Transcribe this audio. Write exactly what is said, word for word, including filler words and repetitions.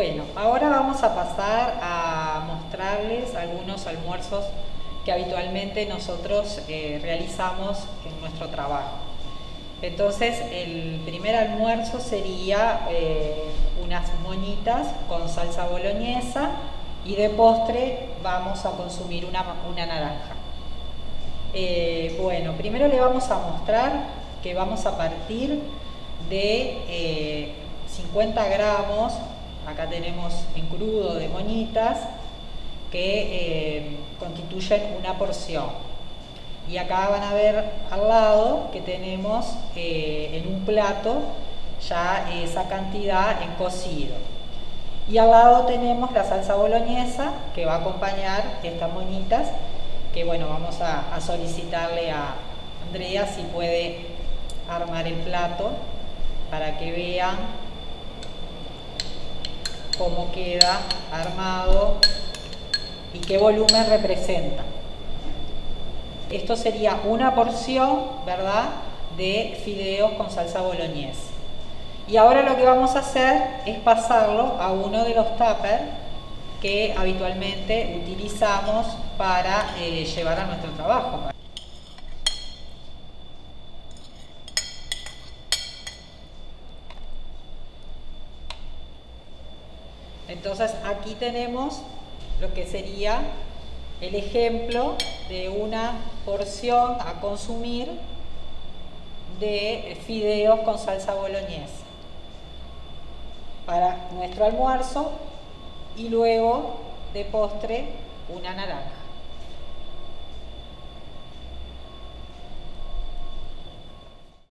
Bueno, ahora vamos a pasar a mostrarles algunos almuerzos que habitualmente nosotros eh, realizamos en nuestro trabajo. Entonces, el primer almuerzo sería eh, unas moñitas con salsa boloñesa y de postre vamos a consumir una, una naranja. Eh, bueno, primero le vamos a mostrar que vamos a partir de eh, cincuenta gramos, acá tenemos en crudo de moñitas, que eh, constituyen una porción. Y acá van a ver al lado que tenemos eh, en un plato ya esa cantidad en cocido. Y al lado tenemos la salsa boloñesa que va a acompañar estas moñitas, que bueno, vamos a, a solicitarle a Andrea si puede armar el plato para que vean cómo queda armado y qué volumen representa. Esto sería una porción, ¿verdad?, de fideos con salsa boloñesa. Y ahora lo que vamos a hacer es pasarlo a uno de los tuppers que habitualmente utilizamos para eh, llevar a nuestro trabajo. Entonces aquí tenemos lo que sería el ejemplo de una porción a consumir de fideos con salsa boloñesa para nuestro almuerzo y luego de postre una naranja.